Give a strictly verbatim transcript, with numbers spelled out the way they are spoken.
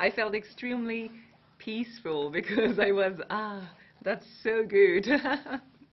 I felt extremely peaceful because I was, ah, that's so good.